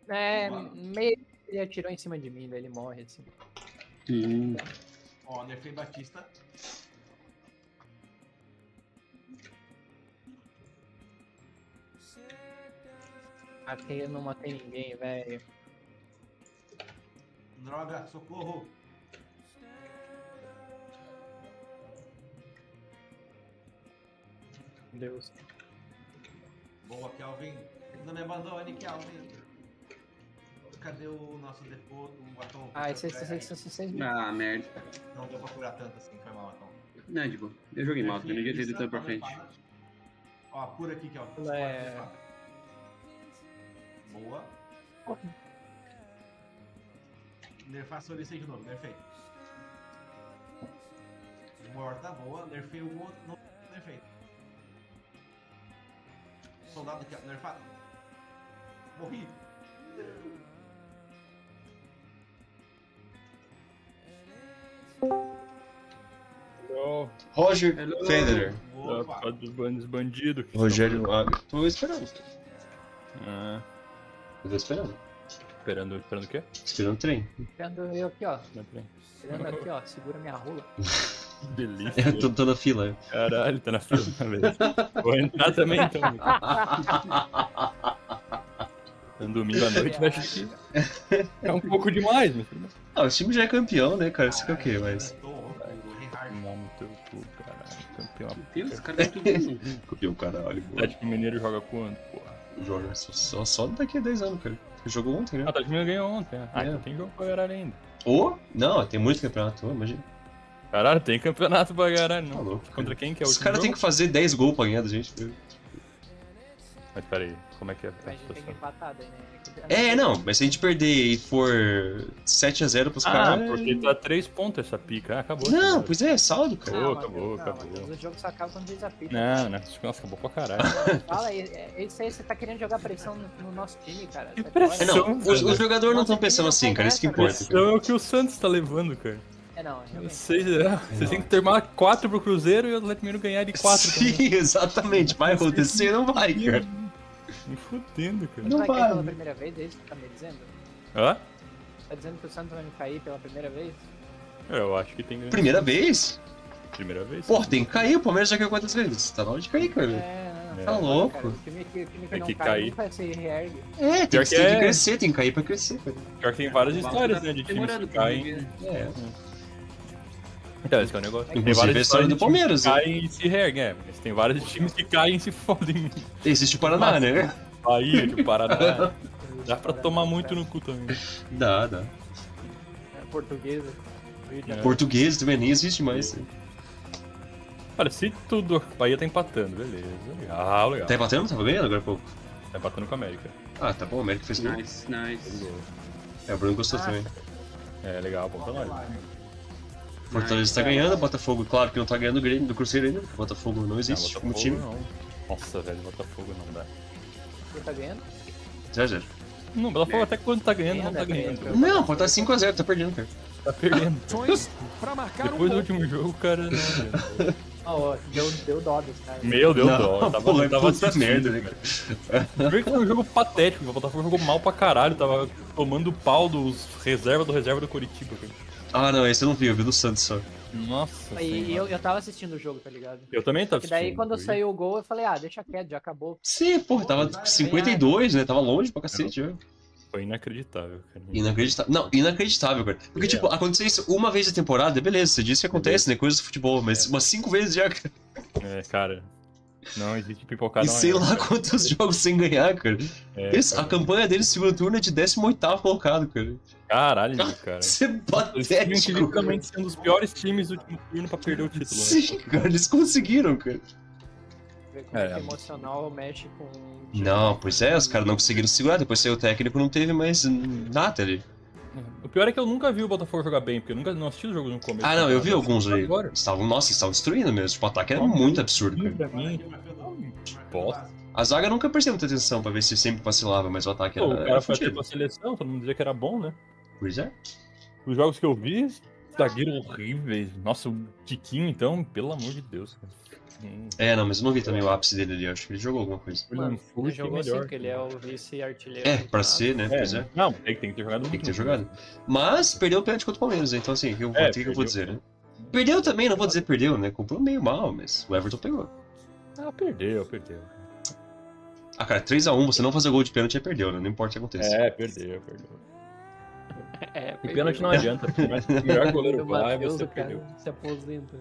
É, meio ele atirou em cima de mim, daí ele morre assim. Ó, nerfei Batista. Aqui eu não matei ninguém, velho. Droga, socorro. Deus. Boa, Kelvin. Não me abandone, Kelvin. Cadê o nosso depô, o Atom? Ah, vocês me... Ah, merda. Não deu pra curar tanto assim, foi mal, Atom. Não, é de boa. Eu joguei mal, eu não devia ter ido tanto pra frente. Ó, cura aqui, Kelvin. Boa. Nerfar Solicei de novo, nerfei. Morta, boa. Nerfei o outro, não nerfei. Soldado aqui, ó, nerfado. Morri. Roger Federer. Opa. Dos bandidos. Rogério Águia. Tô esperando. Ah, Eu tô esperando. esperando o quê? Esperando o trem. Esperando eu aqui, ó. Não tem. Esperando aqui, ó. Segura minha rola. Que delícia. Eu tô na fila. Caralho, tá na fila. Beleza. Vou entrar também então. Um domingo à noite, eu acho que é um pouco demais, mas tudo bem. Ah, o time já é campeão, né, cara? Isso que é o quê? Mas. Não, no teu cu, caralho. Campeão. Deus, cara, é tudo. Campeão, caralho. O Atlético Mineiro joga quando, porra? Joga só daqui a 10 anos, cara. Jogou ontem, né? Ah, o Atlético Mineiro ganhou ontem. Né? Ah, É. então tem jogo pra caralho ainda. Ô? Não, tem muito campeonato, imagina. Caralho, tem campeonato pra caralho, Tá não. louco. Contra quem que é o Os último caras têm jogo? que fazer 10 gols pra ganhar da gente. Mas peraí, como é que é a A gente tem que situação? empatar daí, né? É, não, mas se a gente perder e for 7x0 pros Ah, caras. porque tá 3 pontos essa pica. Ah, acabou. Não, acabou. pois é, saldo, cara. Acabou. Mas o jogo só acaba quando desafio. Não, nossa, acabou pra caralho. Fala aí, isso aí, você tá querendo jogar pressão no nosso time, cara. Que Sai pressão? fora. É, não, os velho. jogadores não estão pensando assim, cara, isso que importa. Pressão é o que o Santos tá levando, cara. É, não, realmente. Vocês têm que tomar 4 pro Cruzeiro e o Atlético Mineiro ganhar de 4 também. Sim, exatamente. Vai acontecer, não vai, cara. Me fudendo, cara. Não Vai cair vai. pela primeira vez, é isso que tá me dizendo? Hã? Tá dizendo que o Santos vai me cair pela primeira vez? Eu acho que tem grande Primeira chance. vez? Primeira vez. Porra, tem que cair, o Palmeiras já caiu quantas vezes? Tá na hora de cair, cara. Não. Tá Cara, louco. o time que Tem não que cai cair. nunca se reergue. É, tem Pior que, que tem que é. crescer, tem que cair pra crescer, cara. Pior que tem várias histórias, né, de times Demorando que pra caem. ver. É. Então, esse que é o negócio. Tem Inclusive, várias a história histórias do de times Palmeiras, que né? caem e se reerguem, mas tem vários times que caem e se fodem. Existe o Paraná, né? Bahia, que o Paraná. Dá pra tomar muito no cu também. Dá. Portuguesa. É. Português também nem existe mais. Olha, se tudo. O Bahia tá empatando, beleza. Legal. Tá empatando? Tava ganhando agora há pouco. Tá empatando com a América. Ah, tá bom, o América fez gol. Nice, nice. É, o Bruno gostou também. É, legal, bom trabalho. Fortaleza tá ganhando, Botafogo, claro que não tá ganhando o Grêmio do Cruzeiro ainda. porque Botafogo não existe como time. Não. Nossa, velho, Botafogo não dá. Você tá ganhando? 0x0. Não, Botafogo até quando tá ganhando, não tá ganhando. Não, pode estar 5x0, tá perdendo, cara. Tá perdendo. Pra marcar Depois do último jogo, cara. Não. Ó, deu dó dos caras. Meu Deus, Não, dó. pô, é Tava puta assistindo, merda, né, cara. Primeiro que foi um jogo patético, o Botafogo jogou mal pra caralho, tava tomando pau dos reserva do Coritiba, cara. Ah, não, esse eu não vi, eu vi do Santos só. Nossa E senhora. eu tava assistindo o jogo, tá ligado? Eu também tava E daí assistindo, quando foi. saiu o gol, eu falei, deixa quieto, já acabou. Sim, porra, tava 52, né? Tava longe pra cacete, já. Foi inacreditável, cara. Inacreditável. Não, inacreditável, cara. Porque, tipo, acontecer isso uma vez na temporada, beleza, você disse que acontece, né? Coisas do futebol, mas umas 5 vezes já, cara. É, cara. Não existe pipocada. E sei lá quantos jogos sem ganhar, cara. A campanha deles no segundo turno é de 18º colocado, cara. Caralho, cara. Isso é Eles tinham patético. literalmente sendo os piores times do último turno pra perder o título. né? Sim, cara, eles conseguiram, cara. Ver como é que emocional mexe com... Não, pois é, os caras não conseguiram segurar, depois saiu o técnico, não teve mais nada ali. O pior é que eu nunca vi o Botafogo jogar bem, porque eu nunca não assisti o jogo no começo. Ah, não, eu vi alguns ali. Agora. Nossa, estavam destruindo mesmo. Tipo, o ataque era muito absurdo, cara. Pra mim, bosta. A zaga nunca prestou muita atenção pra ver se sempre vacilava, mas o ataque Pô, o era cara foi até fudido. pra seleção, todo mundo dizia que era bom, né? Pois é. Os jogos que eu vi, zagueiro horríveis. Nossa, o Tiquinho, então, pelo amor de Deus, cara. É, não, mas eu não vi também o ápice dele ali. Eu acho que ele jogou alguma coisa. Mano, ele Chute jogou assim, melhor. porque ele é o vice-artilheiro. É, do pra campeonato. ser, né? Pois é. Não, tem que ter jogado Tem muito. que ter jogado. Mas perdeu o pênalti contra o Palmeiras, então assim, o que eu perdeu. vou dizer, né? Perdeu também, não vou dizer perdeu, né? Comprou meio mal, mas o Everton pegou. Ah, perdeu. Ah, cara, 3x1, você não fazer gol de pênalti é perdeu, né? Não importa o que aconteça. É, perdeu. É, E pênalti não adianta. Mas o melhor goleiro O vai, Matheus, você o cara, perdeu. se aposenta.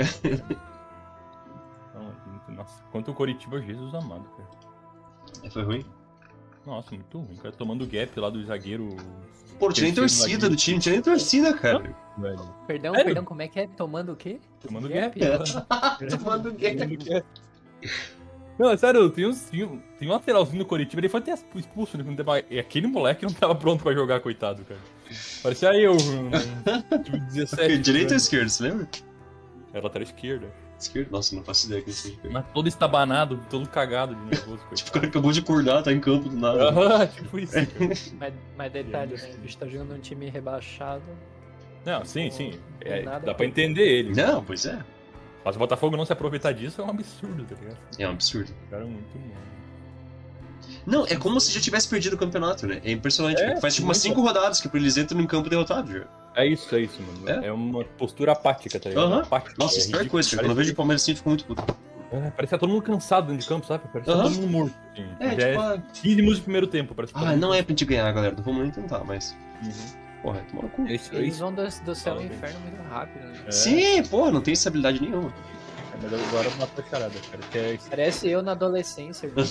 Nossa, quanto o Coritiba, Jesus amado, cara. Foi ruim. Nossa, muito ruim. O cara tomando gap lá do zagueiro. Pô, não tinha nem torcida do time, não tinha nem torcida, cara. Velho. Perdão, Sério? perdão, como é que é? Tomando o quê? Tomando Gap? gap. Tomando gap. Não, sério, tem um lateralzinho no Coritiba, ele foi até expulso, né? E aquele moleque não tava pronto pra jogar, coitado, cara. Parecia eu, time 17. Direita ou né? esquerda, você lembra? É lateral esquerda. Esquerda? Nossa, não faço ideia que isso aí. Mas todo estabanado, todo cagado de nervoso, Tipo, o coitado. cara acabou de acordar, tá em campo do nada. Aham, tipo isso, cara. Mas detalhe, né? O bicho tá jogando um time rebaixado. Não, sim. É, Nada dá pra entender ele. Não, pois é. Mas o Botafogo não se aproveitar disso é um absurdo, tá ligado? É um absurdo. O cara é muito bom. Não, é como se já tivesse perdido o campeonato, né? É impressionante. É, porque faz tipo umas muito. 5 rodadas que eles entram no campo derrotado já. É isso, mano. É uma postura apática, tá ligado? Aham. Apática. Nossa, isso é a pior ridículo. coisa, cara. Quando eu vejo o Palmeiras assim, eu fico muito puto. Parece que tá todo mundo cansado dentro de campo, sabe? Parece que tá Aham. todo mundo morto. Assim. É, Já tipo, é 15 minutos do primeiro tempo, parece que tá ah, todo não mundo é pra gente ganhar, galera. Não vamos nem tentar, mas. Uhum. Porra, toma no cu. É isso, Eles vão do céu ao Fala bem. inferno muito rápido, né? É. Sim, porra, não tem estabilidade nenhuma. Mas agora matou a charada, cara. Que é isso. Parece eu na adolescência, irmão.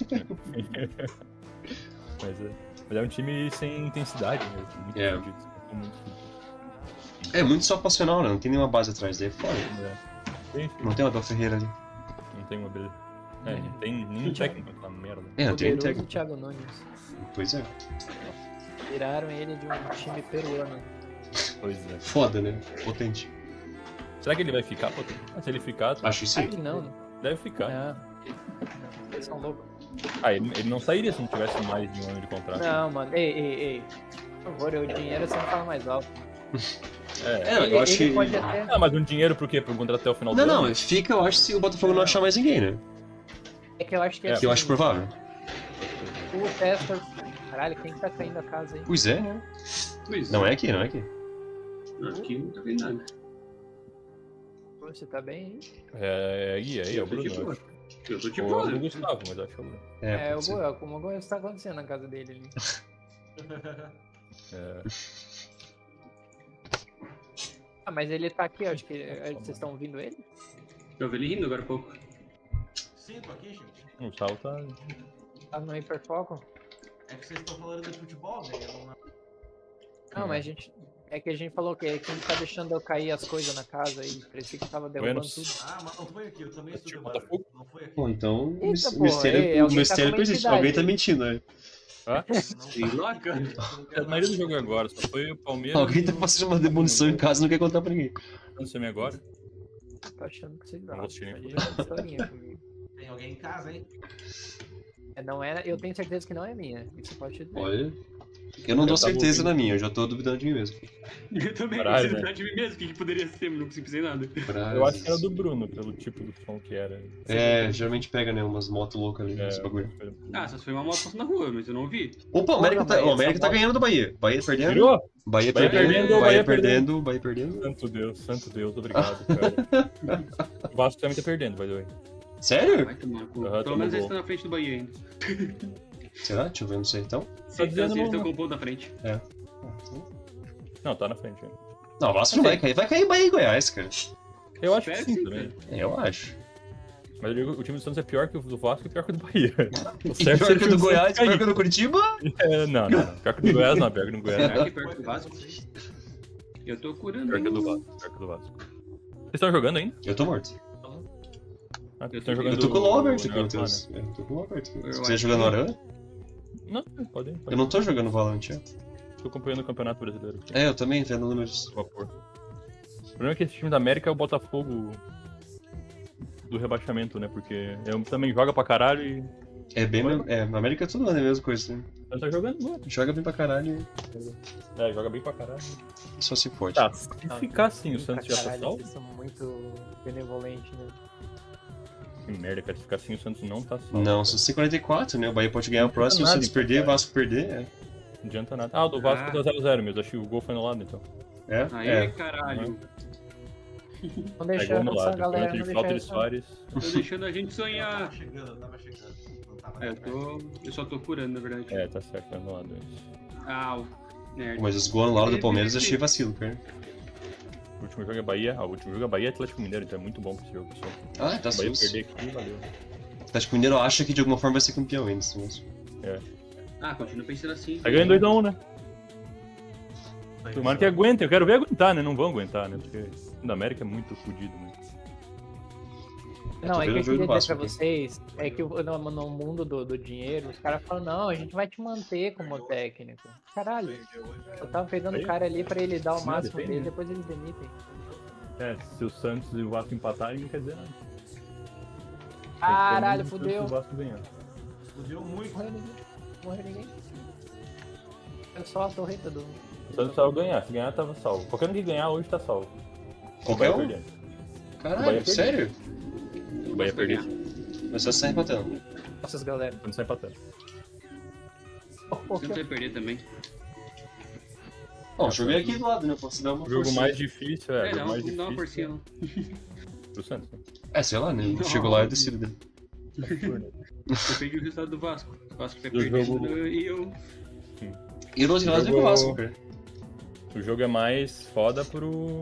Mas é um time sem intensidade, né? Muito É. fudido, muito fudido. É muito só passional, né? Não tem nenhuma base atrás dele. Foda. Tem, Não tem o Abel Ferreira ali. não tem uma beleza. Não tem nenhum técnico nessa merda. É, não tem nem Poderoso técnico. Thiago Nunes. Pois é. Tiraram ele de um time peruano. Pois é. Foda, né? Potente. Será que ele vai ficar? Pô? Ah, se ele ficar, Acho que sim. Acho que não, né? deve ficar. Não. Eles são loucos. Ah, ele não sairia se não tivesse mais de um ano de contrato. Não, mano. Ei. Por favor, o dinheiro sempre fala mais alto. É. eu acho ele que. pode até... Ah, mas um dinheiro por quê? Por um contrato até o final do Não, ano? não, fica, eu acho, se o Botafogo não achar mais ninguém, né? É que eu acho que É, assim, Que eu acho provável. o Testor... Caralho, quem que tá caindo a casa aí? Pois é, né? Pois Não é aqui, não é aqui. Aqui não tá vendo nada. Pô, você tá bem aí? É o Bruno. Eu tô de eu boa. acho. Eu tô de Ou boa. é o Gustavo, mas eu acho que é o Bruno. É, pode ser. alguma coisa tá acontecendo na casa dele ali. É. Ah, mas ele tá aqui, acho que vocês estão ouvindo ele? Eu vi ele rindo agora há pouco. 5 aqui, gente. O Gustavo tá. Tá no hiperfoco? É que vocês estão falando de futebol, né? Eu não... Não, mas a gente... É que a gente falou que quem tá deixando eu cair as coisas na casa aí, parecia que tava derrubando Buenos. tudo. Ah, mas não foi aqui, eu também Tipo, estou Botafogo? Não foi aqui. Bom, então o Eita, o pô, mistério, ei, o alguém tá mistério com persiste. entidade Alguém tá aí. mentindo, né? Ah? Não Sei lá, cara. A maioria do jogo é agora, só foi o Palmeiras. Alguém tá fazendo uma demolição em casa e não quer contar pra ninguém. Você me agora? Tô achando que vocês Não vão. vou assistir nem Pode ir uma historinha comigo. Tem alguém em casa, hein? Não é, eu tenho certeza que não é minha. Isso pode dizer. Olha. Eu não dou Eu tava certeza ouvindo. na minha, eu já tô duvidando de mim mesmo. Eu também Caralho, preciso né? de mim mesmo. O que poderia ser? Mas não consigo pensar em nada. Eu acho que era do Bruno, pelo tipo do som que era. É, geralmente pega, né, umas motos loucas ali, esse bagulho. Ah, só se foi uma moto passando na rua, mas eu não vi. Opa, o América, Não, tá, mas o América essa tá moto- ganhando do Bahia. Bahia perdendo. Virou? Bahia Bahia perdendo. perdendo, Bahia Bahia perdendo. Bahia perdendo. Santo Deus, obrigado, cara. O Vasco também tá perdendo, by the way. Sério? Vai tomar no cu. Aham, Pelo tomou menos eles gol. estão na frente do Bahia ainda. Será? Deixa eu ver, não sei então. dizendo Eles não, estão né? com um ponto na frente. Não, tá na frente ainda. Não, o Vasco não vai cair. Vai cair Bahia e Goiás, cara. Eu acho que Espero sim que sim, também. É, eu acho. Mas eu digo, o time do Santos é pior que o do Vasco e pior que o do Bahia. O E certo pior seria que o o do Santos Goiás, cair. pior que o do Curitiba. Não. Pior que o do Goiás não, pior que o do Goiás não. Será que é perto do Vasco? Eu tô curando. Pior que o do Vasco, pior que o do Vasco. Vocês estão jogando ainda? Eu tô morto. Ah, vocês estão jogando Eu tô com o LoL aberto aqui, negócio lá, Matheus. Eu tô com o LoL aberto aqui. Eu Se quiser acho jogar no que- Aran, né? Não, podem. eu não tô jogando Valorant, é. Tô acompanhando o Campeonato Brasileiro aqui. É, eu também, vendo números. Vapor. O problema é que esse time da América é o Botafogo do rebaixamento, né? Porque também joga pra caralho e. É bem. É, na América é tudo a mesma coisa, né? Ele tá jogando bom. Joga bem pra caralho É, joga bem pra caralho. e só se fode. Tá, se ficar assim, o Santos já Caralho, passou. vocês são muito benevolentes, né? Que merda, cara. Se ficar assim, o Santos não tá salvo. Não, cara. são 144, né? O Bahia pode ganhar o próximo, nada, o Santos perder, o cara. Vasco perder. Não adianta nada. Ah, o do Vasco tá 0x0 mesmo. Acho que o gol foi anulado, então. Aí, caralho. Não É deixa gol essa anulado. galera, Pênalti não de falta deixa de essa... Soares. Tô deixando a gente Eu sonhar. tava chegando, eu tava chegando. Não tava Eu só tô curando, na verdade. É, tá certo, é anulado isso. Au. Merda. Mas os gols anulados do Palmeiras eu achei vacilo, cara. O último jogo é Bahia. Ah, o último jogo é Bahia e Atlético Mineiro, então é muito bom pra esse jogo, pessoal. Ah, tá O Bahia sus. perder aqui, valeu. O Atlético Mineiro acha que de alguma forma vai ser campeão ainda, esse mesmo. Ah, continua pensando assim. Tá ganhando 2x1, né? chegando. Tomara que aguentem. Eu quero ver aguentar, né? Não vão aguentar, né? Porque o da América é muito fodido, né? Não, é que eu vendo o jogo queria do dizer Vasco pra aqui. vocês, é que no mundo do dinheiro, os caras falam, não, a gente vai te manter como técnico. Caralho, eu tava pegando o cara ali pra ele dar o Sim, máximo depende, dele, né? depois eles demitem. É, se o Santos e o Vasco empatarem, não quer dizer nada. Caralho, Tem que ter fudeu. o Vasco ganhar. Fudeu muito. Morreu ninguém. Morreu ninguém. É só a torreta do... O Santos saiu ganhar. Se ganhar, tava salvo. Qualquer um que ganhar hoje tá salvo. Qualquer um? perder. O Bahia Caralho, perdeu. sério? O Bahia perder. Mas só sai empatando. Nossas galera. Quando sai empatando. Você não vai perder também. Bom, joguei aqui do lado, né? Posso dar uma O jogo forcinha. mais difícil, É, o dá jogo mais uma difícil porcinha, não. pro Santos. Né? É, sei lá, né? Não. Chego lá e decido dele. Depende do resultado do Vasco. O Vasco tá Do perdendo jogo- e eu... E o outro lado é Jogo- o Vasco, cara. O jogo é mais foda pro...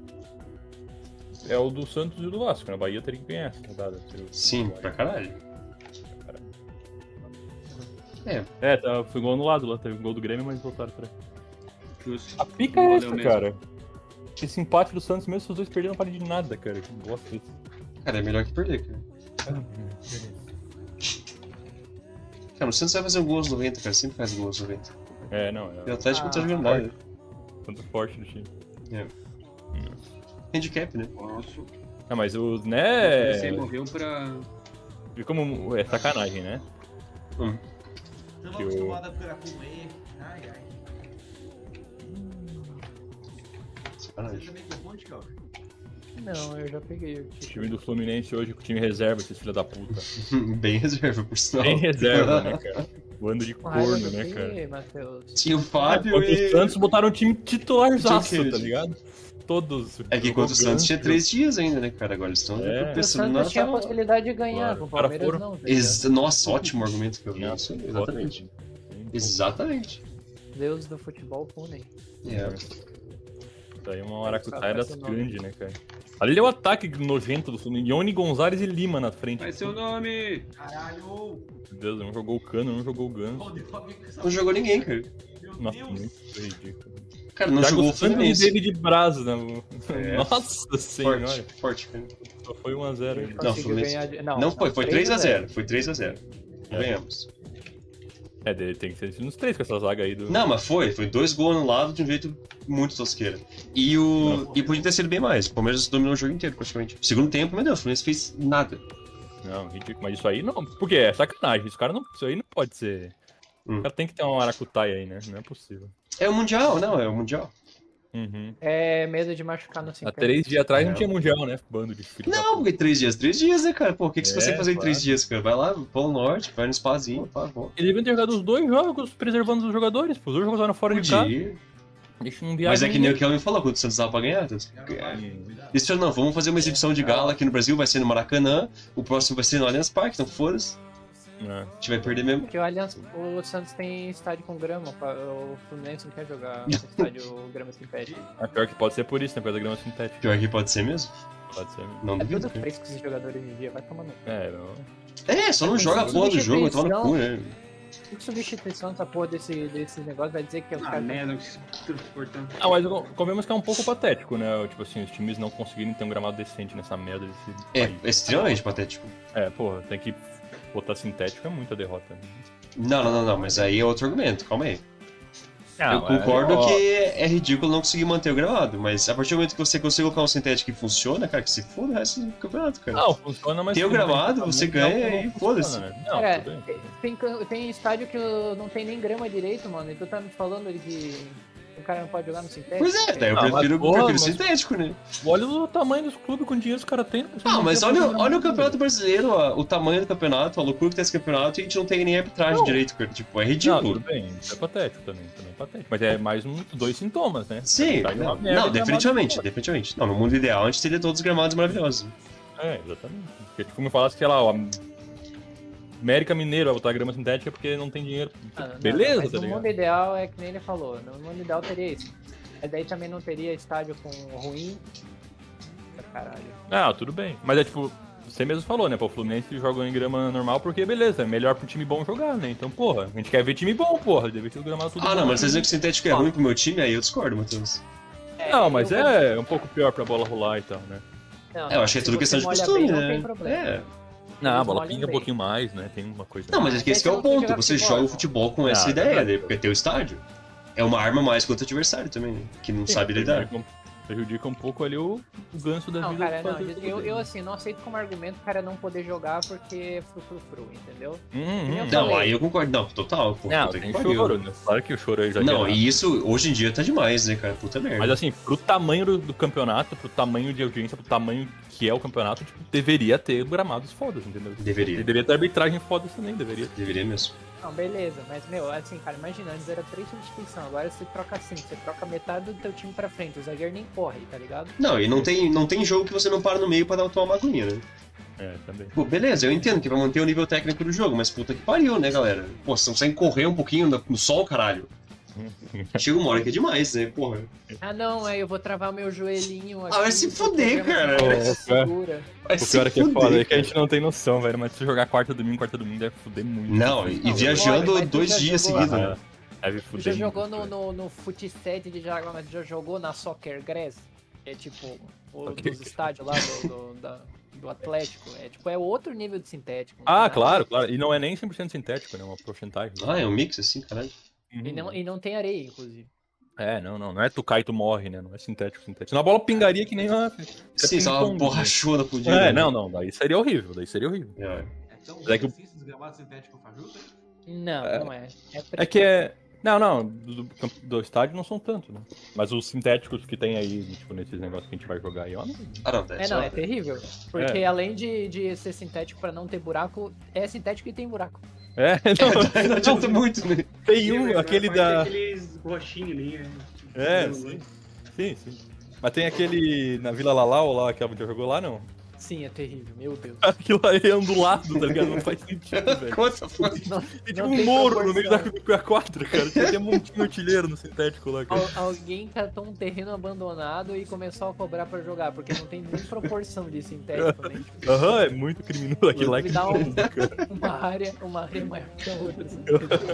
É o do Santos e o do Vasco, né? O Bahia teria que ganhar essa rodada. Sim, pra caralho. É, É, tá, foi gol anulado lá, teve um gol do Grêmio, mas voltaram pra... Justo. A pica é Valeu essa, mesmo. cara. Esse empate do Santos, mesmo se os dois perderam, não vale de nada, cara. Que bosta isso. cara, é melhor que perder, cara. Cara, o Santos vai fazer um gol aos 90, cara. Sempre faz gol aos 90. É, não, E o é Atlético não tá jogando forte. nada. tanto forte do time. Handicap, né? Nossa. Ah, mas o, Você né... morreu pra... Viu como é sacanagem, né? Estamos Que o- acostumados a pegar com E. Ai, ai. Você Sacanagem. também tem ponte, Calvin? Não, eu já peguei. O time do Fluminense hoje com o time reserva, esses filha da puta. Bem reserva, por sinal. Tem reserva, né, cara? Bando de corno, né, cara? Aí, Matheus. Tinha o Fábio Enquanto e... o Santos botaram um time titularzaço, Tinha o quê? tá ligado? Todos. É que enquanto o Santos tinha 3 dias ainda, né, cara? Agora eles estão É. O pensando na... Santos tinha a possibilidade de ganhar, Claro. com o Os caras Palmeiras foram- não. tá ligado? Nossa, ótimo argumento que eu vi. Nossa, Isso, exatamente. ótimo. Exatamente. Deus do futebol punem. É. Isso aí é uma maracutaia Vai das ser o nome. grandes, né, cara? Ali é o ataque nojento do Fluminense. Ione Gonzalez e Lima na frente. Vai ser o nome! Caralho! Meu Deus, um jogou o Cano, um jogou o Ganso. Onde eu vi com essa- Não jogou ninguém, cara. Meu Nossa, Deus! muito ridículo. Cara, não Thiago jogou o Santos e Fluminense. David Braz, né? É. Nossa senhora. Forte, forte, cara. Só foi 1x0 ainda. Não, Conseguiu Fluminense. ganhar de... Não foi, foi 3x0. Foi 3x0. É. Ganhamos. É, tem que ser nos 3 com essa zaga aí do. Não, mas foi 2 gols anulados de um jeito muito tosqueira. E podia ter sido bem mais. O Palmeiras dominou o jogo inteiro, praticamente. Segundo tempo, meu Deus, o Fluminense fez nada. Não, ridículo. Mas isso aí não. Porque é sacanagem. Isso aí não pode ser. O cara tem que ter uma maracutaia aí, né? Não é possível. É o Mundial, não, é o Mundial. Uhum. É medo de machucar no Há sintético. 3 dias atrás não É. tinha mundial, né? Bando de filho da Não, porque 3 dias, né, cara? Pô, o que você É, consegue fazer em 3 claro. dias, cara? Vai lá, Polo Norte, vai no spazinho, pá, volta. Eles deviam ter jogado os 2 jogos preservando os jogadores, pô. Os 2 jogos estavam fora de casa. Podia. Deixa um viagem. Mas é que nem o Kelvin falou, quando o Santos tava pra ganhar. Quero mais, cuidado. Eles falaram, não, vamos fazer uma exibição de gala aqui no Brasil, vai ser no Maracanã, o próximo vai ser no Allianz Parque, então foda-se. É. A gente vai perder mesmo. Porque o Santos tem estádio com grama, o Fluminense não quer jogar no estádio grama sintética. É pior que pode ser por isso, né? Por causa da grama sintética. Pior que pode ser mesmo. Pode ser. Não É duvido. tudo cara. fresco esses jogadores hoje em dia, vai tomando. É, não. É, só não joga a porra do jogo, toma no cu, né? Que substituição essa porra desse negócio vai dizer que os Ah, caras. merda, que se transportar. Ah, mas convenhamos que é um pouco patético, né? Tipo assim, os times não conseguirem ter um gramado decente nessa merda desse É, país. extremamente patético. É, porra, tem que botar sintético, é muita derrota. Né? Não, mas aí é outro argumento, calma aí. Ah, Eu concordo que é ridículo não conseguir manter o gramado, mas a partir do momento que você consegue colocar um sintético que funciona, cara, que se foda o resto do campeonato, cara. Não, funciona, mas... Tem o gramado, você ganha não e funciona, foda-se. né? Não, Cara, tudo bem. tem estádio que não tem nem grama direito, mano. E tu tá me falando de O cara não pode jogar no sintético? Pois é, daí eu Ah, prefiro, mas, porra, prefiro mas- sintético, né? Olha o tamanho dos clubes com dinheiro que os caras têm. Ah, mas olha o campeonato brasileiro, o tamanho do campeonato, a loucura que tem esse campeonato e a gente não tem nem arbitragem Não. direito, cara. Tipo, é Não, ridículo. tudo bem, isso é patético também é patético. Mas é mais dois sintomas, né? Sim, Tá de uma não, merda, não, gramado definitivamente, fora. definitivamente. Não, no mundo ideal a gente teria todos os gramados maravilhosos. É, exatamente. Porque tipo, me falasse, sei lá, o América Mineiro vai botar grama sintética porque não tem dinheiro. Ah, não, Beleza, mas tá no ligado? mundo ideal é que nem ele falou, no mundo ideal teria isso. Mas daí também não teria estádio com ruim. Caralho. Ah, tudo bem. Mas é tipo, você mesmo falou, né? Pô, o Fluminense joga em grama normal porque, beleza, é melhor pro time bom jogar, né? Então, porra, a gente quer ver time bom, porra. Deve ter o gramado tudo Ah, bom. não, mas vocês dizem que o sintético é ruim pro meu time, aí eu discordo, Matheus. Não, mas é um pouco pior pra bola rolar e tal, né? É, eu acho que é tudo questão de costume, Não né? tem problema. É. Não, a Eles bola molham pinga um bem. pouquinho mais, né? Tem uma coisa. Não, mas é que esse que é o Você não tem que ponto. jogar Você futebol, joga o pô. futebol com essa Ah, ideia, verdade. né? Porque tem o estádio. É uma arma mais contra o adversário também, né? Que não sabe lidar. Prejudica um pouco ali o ganso da Não, vida. cara, de não, fazer eu tudo. assim, não aceito como argumento o cara não poder jogar porque é fru, entendeu? Uhum. Não, Não, aí eu concordo. Não, total. Pô, Não, puta que tem pariu. choro, né? Claro que o choro é exagerado. Não, e isso hoje em dia tá demais, né, cara? Puta merda. Mas assim, pro tamanho do campeonato, pro tamanho de audiência, pro tamanho que é o campeonato, tipo, deveria ter gramados fodas, entendeu? Deveria. Deveria ter arbitragem fodas também, deveria. Deveria mesmo. Não, beleza, mas meu, assim, cara, imagina, antes era 3 substituições, agora você troca 5, você troca metade do teu time pra frente, o zagueiro nem corre, tá ligado? Não, e não tem jogo que você não para no meio pra dar uma aguinha, né? É, também. Pô, beleza, eu entendo que vai manter o nível técnico do jogo, mas puta que pariu, né, galera? Pô, vocês não conseguem correr um pouquinho no sol, caralho. Chega uma hora que é demais, né, porra. Ah não, aí eu vou travar o meu joelhinho aqui. Ah, vai se porque fuder, o programa cara. não segura. Vai O se pior é que é fuder, foda, é que a cara. gente não tem noção, velho. Mas se jogar quarta domingo deve fuder muito. Não, e Não, viajando mas tu 2 já dias jogou, seguidos, Ah, né? deve Tu fuder já jogou muito, no Fut 7 de Jaguar, mas já jogou na Soccer Grass? É tipo, Ok. dos estádios lá do Atlético. É tipo, é outro nível de sintético. Ah, não tem nada. claro. E não é nem 100% sintético, né? Uma porcentagem. Ah, é um mix assim, caralho. Uhum. E não tem areia, inclusive. É, não é tu cai e tu morre, né? Não é sintético. Senão a bola pingaria que nem uma... Sim, só uma ping-pong, né? borrachona pro dia. É, né? não, daí seria horrível, É. É tão É que o- difícil os gramados sintéticos fajuta? Não, não é. É que é... Não, do estádio não são tanto, né? Mas os sintéticos que tem aí, tipo, nesses negócios que a gente vai jogar aí, ó. Ah, não, É, não, é terrível. Porque É. além de ser sintético pra não ter buraco, é sintético e tem buraco. É, Não adianta muito, né? tem um, aquele da... Aqueles roxinhos ali, né? É, Tipo, sim. Mas tem aquele na Vila Lalau lá, que a gente já jogou lá, não? Sim, é terrível, meu Deus. Aquilo aí é ondulado, tá ligado? Não faz sentido, velho. Conta, pô. Não, Tem tipo não um tem morro no meio da proporção. quadra, cara. Tem até um montinho artilheiro no sintético lá, cara. Alguém catou um terreno abandonado e começou a cobrar pra jogar, porque não tem nem proporção de sintético, nem tipo, Aham, é muito criminoso aquilo lá. É me dá criminoso, cara. uma área maior que a outra. Assim.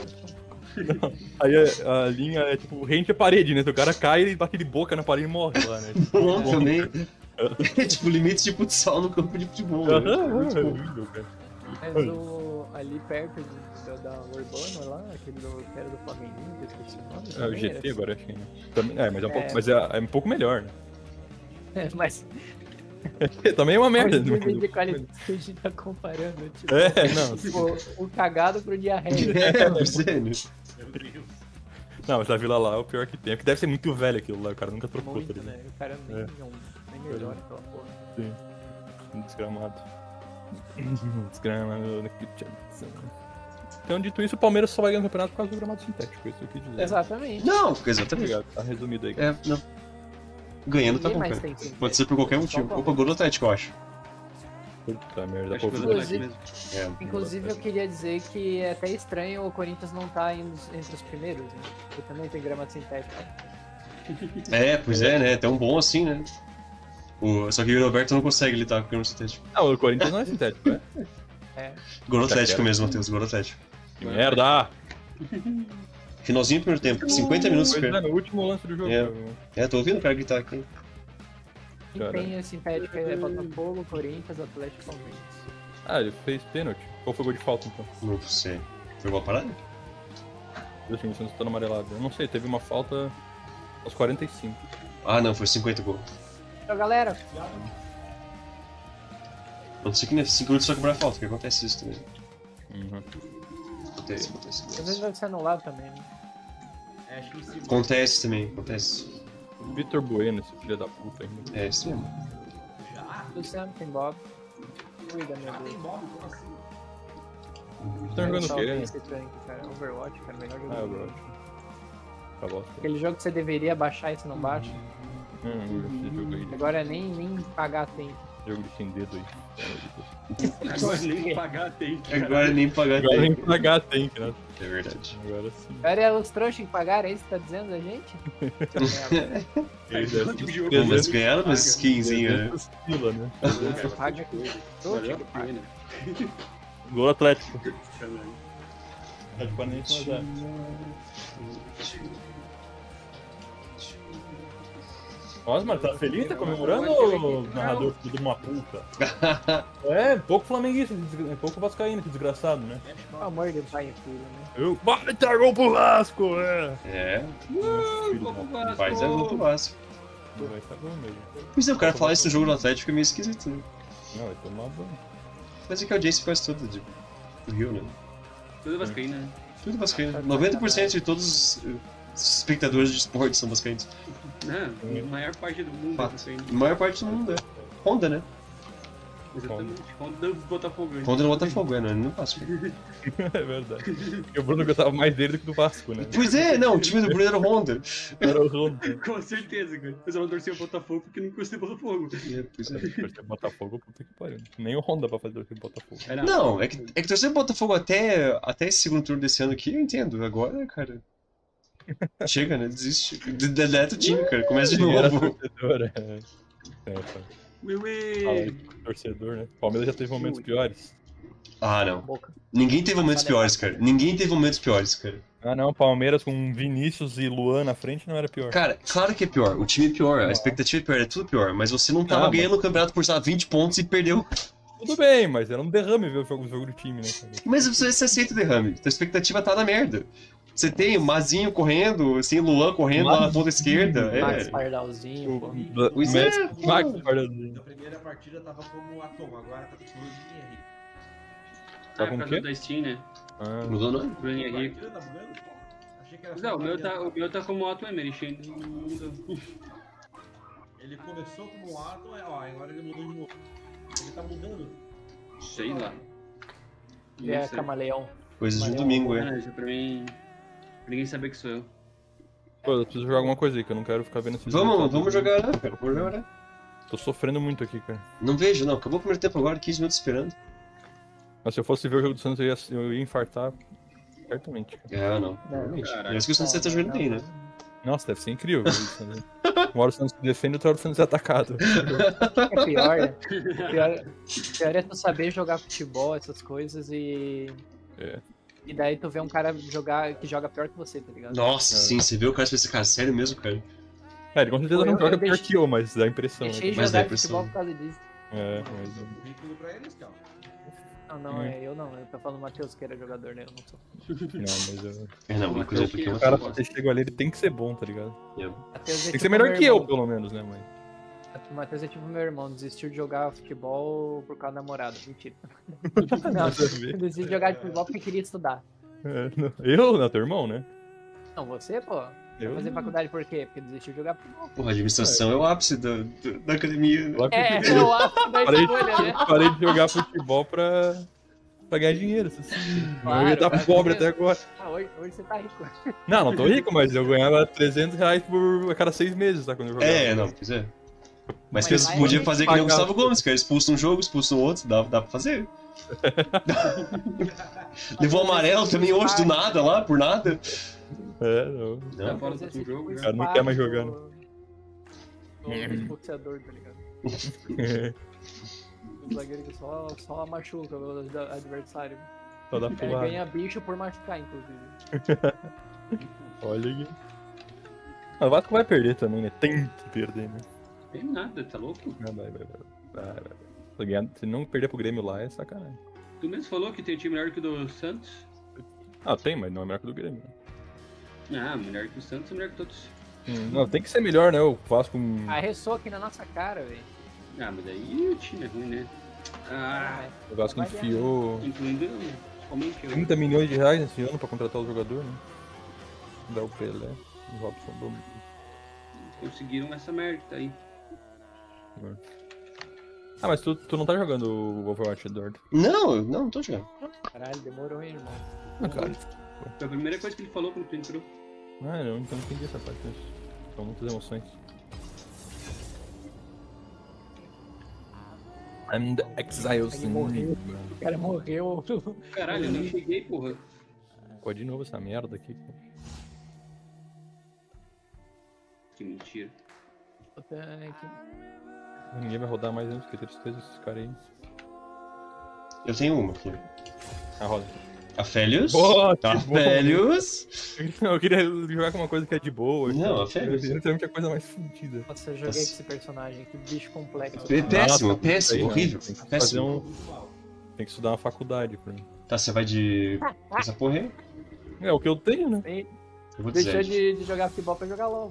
Aí a linha é tipo, rente à parede, né? Se o cara cai, ele bate de boca na parede e morre lá, né? Bom também. É tipo limite de futsal no campo de futebol. né? Aham, é horrível, cara. Mas ali perto da Urbano lá, aquele que era do Flamengo, eu esqueci o nome. É o também era GT agora, acho que, né? Também, mas é um pouco, É. mas é um pouco melhor, né? assim. Mas Também é uma merda. olha o nível né? de qualidade que a gente tá comparando. Tipo, É, não. tipo, o cagado pro diarreia. É, pois é, né? Não, mas a Vila lá é o pior que tem. Porque deve ser muito velho aquilo lá, o cara nunca trocou, tá Muito, ligado? né? O cara nem melhora aquela porra. Sim. Desgramado. Desgramado. Então, dito isso, o Palmeiras só vai ganhar o campeonato por causa do gramado sintético, isso eu quis dizer. Exatamente. Não, Tá exatamente. ligado? Tá resumido aí. É, não. Ganhando tá Ninguém bom, mais cara. tem sintético. Pode ser por qualquer Só motivo. o Opa, gol do Atlético, eu acho. Puta merda, Acho que pô. foi do Inclusive- Atlético mesmo. É. Inclusive, eu queria dizer que é até estranho o Corinthians não tá entre os primeiros, né? Porque também tem grama sintética. É, pois é, né? Tão bom assim, né? Só que o Roberto não consegue lidar com o sintético. Ah, o Corinthians não é sintético, né? É. Gol do Tá Atlético quero. mesmo, Matheus. Gol do Atlético. Que merda! Finalzinho do primeiro tempo. 50 minutos, Pois é, cara. no último lance do jogo. É. cara. É, tô ouvindo o cara gritar aqui. Quem Caralho. tem a sintética é Botafogo, Corinthians, Atlético e Palmeiras. Ah, ele fez pênalti. Qual foi o gol de falta, então? Não sei. Foi uma parada? Assim, você não está no amarelado. Eu não sei, teve uma falta aos 45. Ah, não, foi 50 gols. Então, galera, Não sei que nem 5 minutos só cobrar falta, que acontece isso também. Uhum. Acontece. às vezes vai ser anulado também, né? Mexe em cima. Acontece também, acontece. Vitor Bueno, esse filho da puta ainda. É isso mesmo. Já? Do Something Bob. Cuida, meu Já Deus. tem mob, como assim? Tá jogando o Só quê? esse tanque, cara. Overwatch, cara. Melhor jogo. Ah, do mundo. Overwatch. Tá bosta. Aquele jogo que você deveria baixar e você não baixa. Esse jogo aí. Agora nem pagar tem. Jogo de sem dedo aí. Agora nem pagar tem. Agora nem pagar Agora nem tempo. pagar tem, cara. É verdade. Agora sim. Agora é os trouxas que pagaram, é isso que tá dizendo a gente? Pô, mas ganharam umas skinzinhas, né? Pila, né? Você paga aqui. Trouxa Valeu que a paga. pena. Gol Atlético. Caralho. Atlético Paranaense 1 a 0. Nossa, mano, tá feliz? Tá comemorando ou o narrador filho de uma puta? É, pouco flamenguista, pouco vascaíno, que desgraçado, né? Pelo amor de pai e filho, né? Eu, vai dar gol pro Vasco, É, Filho Vamos da pro Vasco. vai dar gol pro Vasco. puta, vai dar gol mesmo. Pois é, o cara falar isso no jogo do Atlético é meio esquisito, né? Não, vai tomar banho. Mas é que a audiência quase toda do Rio, né? Tudo vascaíno, né? Tudo vascaíno. 90% de todos os espectadores de esporte são vascaínos. Não, a maior parte do mundo é Fato. vascaíno. A maior parte do mundo é. Honda, né? Exatamente. Honda do Botafogo. né? Honda no Botafogo, é, não é no Vasco. É verdade. Porque o Bruno gostava mais dele do que do Vasco, né? Pois é, não, o time do Bruno era o Honda. Era o Honda. Com certeza, cara. Mas eu não torcia o Botafogo porque não gostei do Botafogo. É, pois é. Torcer Botafogo, puta que pariu. Nem o Honda pra fazer torcer Botafogo. Era- Não, é que torcer pro Botafogo até esse segundo turno desse ano aqui, eu entendo. Agora, cara. Chega, né? Desiste. Deleta o time, cara. Começa de Quem era novo. torcedor, é. Fala aí, torcedor, né? O Palmeiras já teve momentos piores. Ah, não. Boca. Ninguém teve momentos piores, cara. Ninguém teve momentos piores, cara. Ah não, Palmeiras com Vinícius e Luan na frente não era pior. Cara, claro que é pior. O time é pior, a expectativa é pior, é tudo pior. Mas você não tava Ah, ganhando o campeonato por, sei lá, 20 pontos e perdeu. Tudo bem, mas era um derrame ver o jogo do time, né? Cara? Mas você aceita o derrame. Tua expectativa tá na merda. Você tem o Mazinho correndo, assim, Luan correndo lá na ponta esquerda. Max É. Pardalzinho, pô. Pois Messi, é, Max pô. Pardalzinho. Na primeira partida tava como Atom, agora tá com o Bruno Henrique. Tá Ah, com por o causa quê? da Steam, né? Ah, Mudou o nome? Bruno Henrique. Partida tá mudando? Achei que era Não, só o meu tá como Otto Emery, ainda não mudou. Ele começou como um Atom, ó, agora ele mudou de novo. Ele tá mudando. Sei lá. Ele é Não sei. camaleão. Coisas de um Mas domingo, é. Ah, isso pra mim. Pra ninguém saber que sou eu. pô, eu preciso jogar alguma coisa aí, que eu não quero ficar vendo esses resultados. Vamos jogar, né, cara? Vamos jogar, né? Tô sofrendo muito aqui, cara. Não vejo, não. Acabou o primeiro tempo agora, 15 minutos esperando. Mas se eu fosse ver o jogo do Santos, eu ia infartar certamente, cara. Ah, não. Realmente. Caralho. Parece que o Santos tá jogando bem, né? Nossa, deve ser incrível ver isso, né? Uma hora o Santos se defende, outra hora o Santos é atacado. É pior é tu saber jogar futebol, essas coisas e. É. E daí tu vê um cara que joga pior que você, tá ligado? Nossa, sim, você vê o cara e pensa, cara, sério mesmo, cara? É, ele com certeza Pô, não eu joga pior deixei- que eu, mas dá a impressão. Deixei Né? Mas jogar dá futebol impressão. por causa disso. É, Currículo pra eles, calma. Não, eu não. Eu tô falando do Matheus, que era jogador, né? Eu não sou. não, mas eu... É, não, uma coisa é porque O eu cara, pra ter chego ali, ele tem que ser bom, tá ligado? Matheus Tem que ser melhor que eu, pelo menos, né, mãe? O Matheus é tipo meu irmão, desistiu de jogar futebol por causa da namorada. Mentira. Não, Nada a ver. desistiu de jogar futebol porque queria estudar. É, não. Eu? Não, teu irmão, né? Não, você, pô. Eu Fazer não. faculdade por quê? Porque desistiu de jogar futebol. Porra, a administração é o ápice da academia. Né? Lá que eu É, fiz- é o ápice da parei, escolha, né? parei de jogar futebol pra ganhar dinheiro. Assim. Claro, eu ia estar mas pobre você- até agora. Ah, hoje você tá rico. Não tô rico, mas eu ganhava R$300 por a cada 6 meses, tá? Quando eu jogava. É, não, pois é. Mas Mas você lá podia é fazer que nem o pagar- Gustavo Gomes, cara. Expulsa um jogo, expulsa um outro, dá pra fazer. Levou amarelo também hoje, do nada lá, por nada. É, não. Tá Não. fora do outro jogo, cara não quer mais jogar, né? O boxeador, tá ligado? O zagueiro que só machuca o adversário. Só dá Ele porrada. ganha bicho por machucar, inclusive. Olha aqui. Ah, o Vasco vai perder também, né? Tem que perder, né? Tem nada, tá louco? Ah, vai. Se ganhar- se não perder pro Grêmio lá, é sacanagem. Tu mesmo falou que tem time melhor que o do Santos? Ah, tem, mas não é melhor que o do Grêmio. Ah, melhor que o Santos é melhor que todos. Não, tem que ser melhor, né? O Vasco. Arressou aqui na nossa cara, velho. Ah, mas aí o time é ruim, né? Ah, O Vasco enfiou incluindo eu, principalmente eu. 30 milhões de reais esse ano pra contratar o jogador, né? Del Pelé, Robson Domingo. Conseguiram essa merda aí. Ah, mas tu não tá jogando o Overwatch, Eduardo? Não tô jogando. Caralho, demorou, hein, irmão. Ah, cara. Foi a primeira coisa que ele falou quando tu entrou. Ah, eu então não entendi essa parte, mas são muitas emoções. I'm the Exiles. Ele morreu. O cara morreu. Caralho, eu nem cheguei, porra. Pô, de novo essa merda aqui. Pô. Que mentira. O tanque. Ninguém vai rodar mais antes que tristeza esses caras aí. Eu tenho uma aqui. Ah, roda. Aphelios? Boa, que Aphelios? Eu queria jogar com uma coisa que é de boa. Não, Aphelios. Eu queria ter a coisa mais fodida. Nossa, eu joguei com esse personagem, que bicho complexo. Péssimo, Nossa, péssimo, aí, né? horrível. Tem que fazer Péssimo. Tem que estudar uma faculdade pra mim. Tá, você vai de. Essa porra aí? É o que eu tenho, né? Sim, Eu vou deixou dizer. de jogar futebol pra jogar LOL.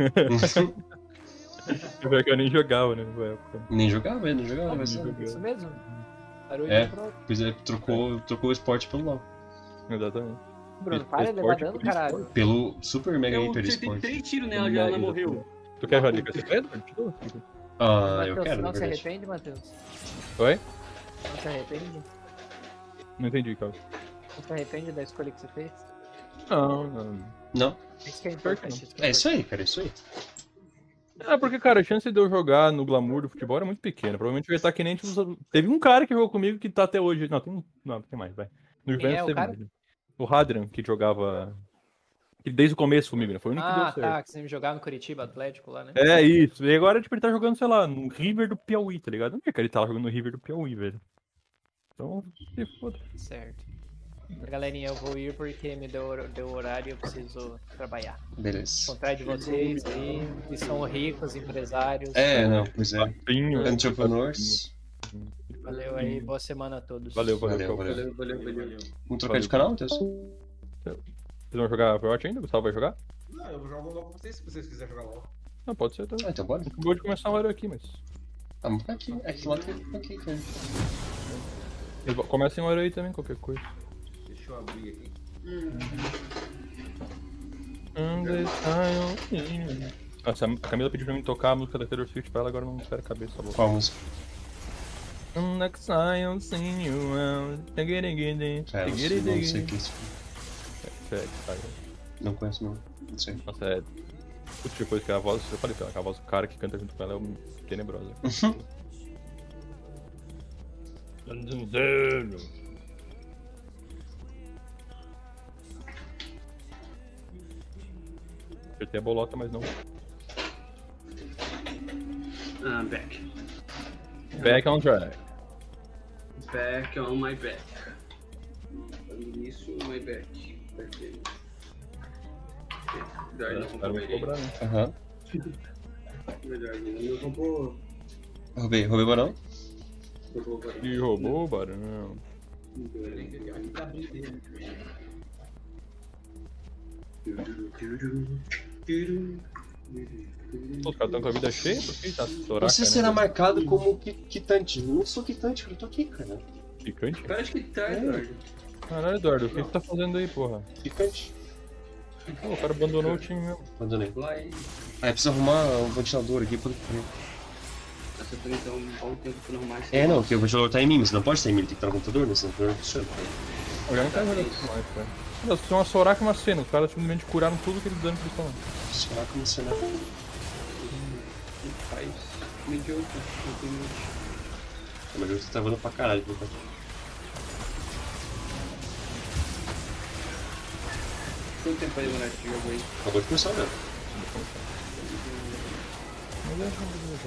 Eu nem jogava, né? Na época. Nem jogava, não jogava, mas. jogava. Isso mesmo? Parou É. de pro. Pois é, trocou o esporte pelo LoL. Exatamente. Bruno, para de levar Esporte dano, por caralho. Pelo Super Mega Eu Hiper acertei Esporte. 3 tiros nela já, ela morreu. Tu quer jogar com esse Pedro? Te dou. Ah, eu Matheus, quero, na não se verdade. arrepende, Matheus? Oi? Não se arrepende? Não entendi, cara. Não se arrepende da escolha que você fez? Não. Não, Isso que é importante. Isso que é isso aí, cara, é isso aí. É porque, cara, a chance de eu jogar no glamour do futebol era muito pequena. Provavelmente eu ia estar que nem tipo, teve um cara que jogou comigo que tá até hoje. Não, tem mais, vai. No Quem é Juventus o teve cara? mais. Né? O Hadrian, que jogava. Que desde o começo comigo, né? Foi o único que deu Ah, certo. tá, que você me jogava no Curitiba Atlético lá, né? É isso. E agora, tipo, ele tá jogando, sei lá, no River do Piauí, tá ligado? Não é que ele tava jogando no River do Piauí, velho. Então, se foda. Certo. Galerinha, eu vou ir porque me deu horário e eu preciso trabalhar. Beleza. Contrário de vocês aí, que são ricos, empresários. É, não, pois é. Pinho. Entrepreneurs. Valeu aí, boa semana a todos. Valeu. Valeu. Valeu. Vamos trocar de canal, Matheus? Vocês vão jogar Overwatch ainda? O Gustavo vai jogar? Não, eu jogo LOL com vocês se vocês quiserem jogar LOL. Não, pode ser também. Ah, então bora. Acabou de começar uma hora aqui, mas. Ah, vamos ficar aqui. Aqui lá tem aqui, cara. Começa em uma hora aí também, qualquer coisa. Deixa eu abrir aqui. Nossa, a Camila pediu pra mim tocar a música da Taylor Swift pra ela, agora não espera a cabeça. Qual música? Next time I'll see you around. Cara, eu não sei o que é isso. Não conheço, não. Não sei. Nossa, é. Putz, depois que a voz, eu falei pra ela, que a voz do cara que canta junto com ela é tenebrosa. Apertei a bolota, mas não. Back. Back on track. Back on my back. Isso, my back. Verdade, não Espero me comprou cobrar, né? Aham. Verdade, não comprou. Roubei barão. E roubou o barão. Pô, os caras estão com a vida cheia? Por que tá Soraka, Você né? será marcado como quitante. Eu não sou quitante, cara. Eu tô aqui, cara. Picante? Parece que tá, Eduardo. Caralho, Eduardo, o que tu tá fazendo aí, porra? Quitante. Pô, o cara abandonou o time mesmo. Abandonei. Lá e. Ah, precisa arrumar um ventilador aqui. Essa então há um tempo que não mais. É, não, porque o ventilador tá em mim, mas não pode estar em mim, ele tem que estar no computador, né? Senão não funciona. Eu já não quero jogar isso mais, cara. Não, se uma Soraka e uma Senna, os caras simplesmente curaram tudo que eles dano que eles estão. Será que não funciona? Faz mediocre, não tem muito. Mas eu tô travando pra caralho. Quanto tempo vai demorar esse jogo aí? Acabou de começar, né? Mas é,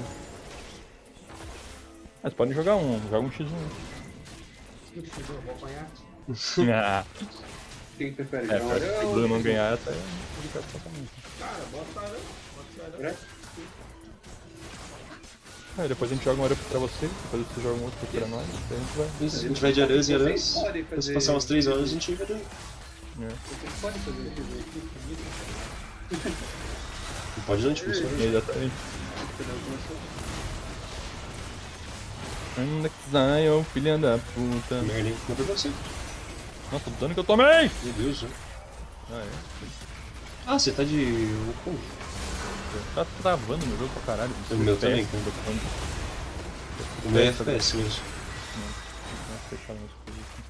mas podem jogar joga um X1. Eu vou apanhar. Ah, Quem prefere? é, pra se o Bruno não ganhar, até complicado pra caramba. Cara, bota sarão. Aí depois a gente joga um Arup pra você, depois você joga um outro pra nós, daí a gente vai. Isso, a gente vai de aranhas em aranhas. Vocês podem Se fazer. passar umas 3 horas, a gente vai daí. Vocês podem fazer isso. Não pode não, tipo, funciona. Exatamente. Anda que Zion, filha da puta. Merda, hein? Não foi pra você. Nossa, o dano que eu tomei! Meu Deus, né? Ah, é. Ah, você tá de Wukong? Tá travando meu jogo pra caralho. O meu também, cara. O meu é FPS mesmo. Fechar minhas coisas aqui.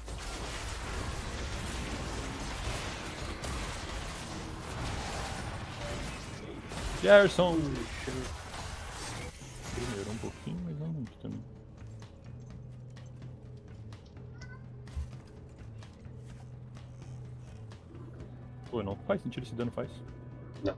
Gerson! Melhorou um pouquinho, mas não muito também. Pô, não faz sentido esse dano, faz? Não.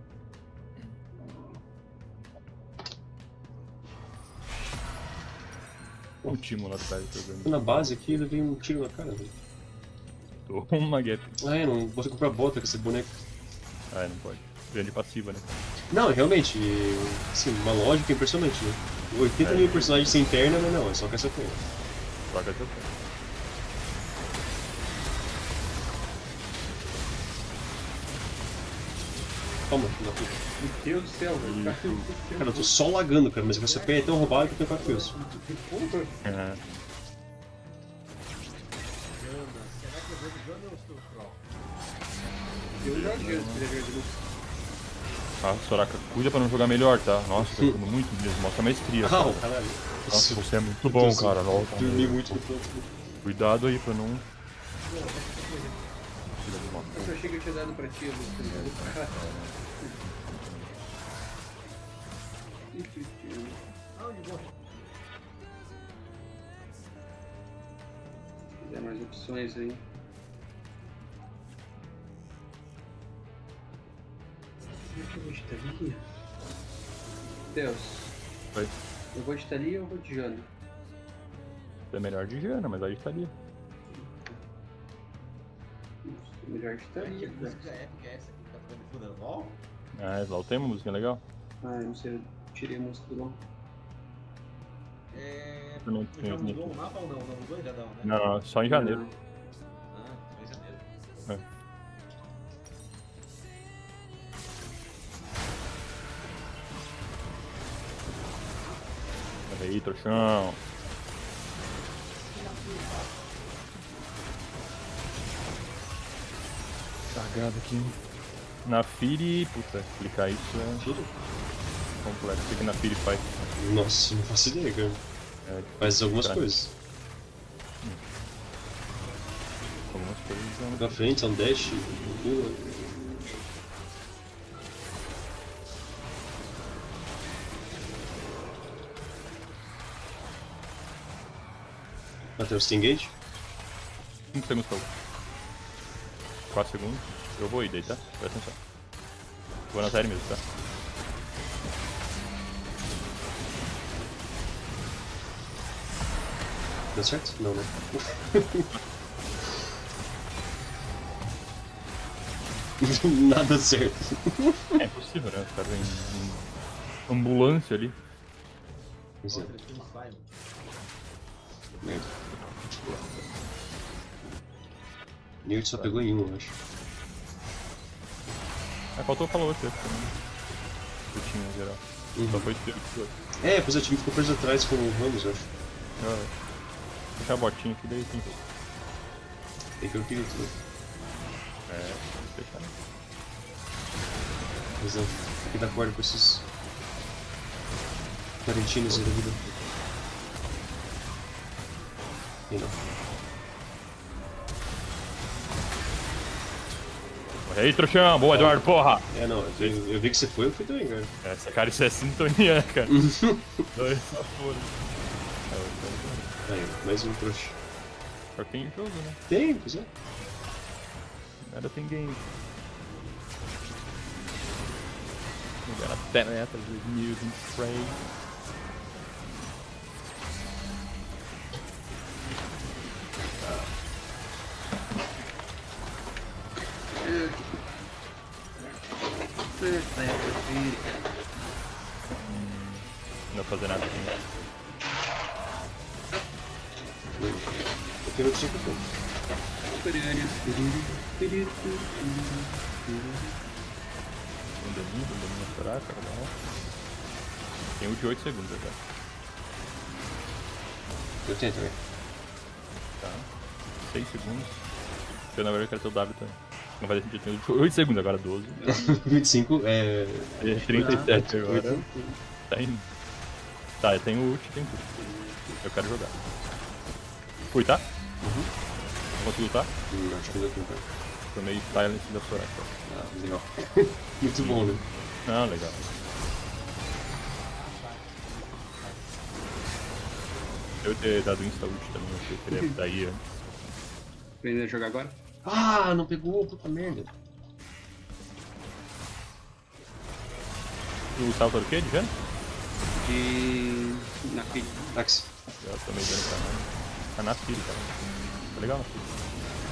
Um timo lá atrás jogando. Na base aqui, ele veio um tiro na cara, velho. Toma, Gap. Ah, é, não posso comprar bota com esse boneco. Ah, não pode. Grande passiva, né? Não, realmente, assim, uma lógica impressionante, né? 80 mil personagens sem perna, mas não, é só com essa perna. Troca teu pé. Toma, filho da puta. Meu Deus do céu, velho. Cara, eu tô só lagando, cara, mas essa perna é tão roubada que eu tenho 4 kills. É. Será que eu vou de Gana ou estou Troll? Eu já tinha esse de luz. Ah, Soraka, cuida pra não jogar melhor, tá? Nossa, tá jogando muito mesmo. Mostra a maestria. Ah, cara. caralho. Nossa, você é muito bom, cara. Nossa, Dormi muito no canto. cuidado aí pra não... Eu achei que eu tinha dado pra ti a luz primeiro. Aonde vou? Se quiser mais opções aí. Será que eu vou de Thalia? Deus. Oi. Eu vou de Thalia ou vou de Jana? É melhor de Jana, mas aí tá ali. Melhor de Que Thalia. música épica é essa aqui que tá tocando de fundo? É no LOL? Ah, lá tem uma música legal. Ah, eu não sei, eu tirei a música do LOL. É... Eu não Já tenho mudou o mapa ou não? Não mudou ainda não, né? Não, só em janeiro. Ah, só em janeiro. É. Olha aí, trouxão. Cagado aqui. Na Firi, puta, clicar isso é complexo. O que na Firi faz? Nossa, não faço ideia, cara. É, Faz algumas tá. coisas. Algumas coisas não. Pra frente, é um dash, pula. Até o Stingate? 5 segundos pra 4 segundos. Eu vou ir daí, tá? Presta atenção. Vou na série mesmo, tá? Deu certo? Não, né? Nada certo. É impossível, né? Os caras têm ambulância ali. Pois é. Outra aqui no slime. Merda. Nerd só pegou em um, eu acho. Ah, faltou falar outro também. Que tinha em geral. Só foi esse outro. É, pois o time ficou preso atrás com o Ramos, eu acho. Deixar a botinha aqui, daí tem que... Tem que eu queria tudo. É, fechar. Mas não, tem que dar corda com esses quarentinos aí da vida. E não. E aí, trouxão, boa, Eduardo, porra! É, não, eu vi que você foi, eu fui também, cara. Essa cara, isso é sintonia, né, cara? Dois só foram. Aí, mais um trouxa. Só tem jogo, né? Tem, pois é. Nada tem game. Jogar na penetra dos news and spray. Não vai fazer nada aqui. Eu quero outro jogo. Um daninho estourar, cara, legal. Tem o de 8 segundos já. Eu tenho também. Tá. 6 segundos. Eu na verdade quero ter o W também. Não vai ter sentido, tem 8 segundos agora, 12. 25 é. 37 agora. Tá indo. Tá, eu tenho ult, tem ult. Eu quero jogar. Fui, tá? Não consigo lutar? Acho que deu tempo. Tomei silence da Soraka. Ah, legal. Muito bom, né? Não, legal. Eu ter dado insta ult também, eu queria daí antes. Aprender a jogar agora? Ah, não pegou, puta merda. O salto era o quê? De vento? De... na feed. Axe. Eu tomei dano pra nada. Tá na fila, cara. Tá legal na fila.